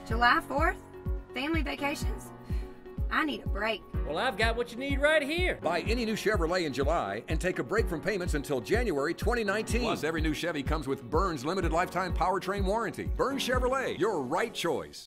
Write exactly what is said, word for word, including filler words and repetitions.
July fourth? Family vacations? I need a break. Well, I've got what you need right here. Buy any new Chevrolet in July and take a break from payments until January twenty nineteen. Plus, every new Chevy comes with Burns Limited Lifetime Powertrain Warranty. Burns Chevrolet, your right choice.